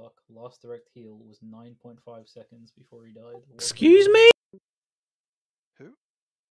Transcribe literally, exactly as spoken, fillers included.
Stark last direct heal was nine point five seconds before he died. What Excuse me?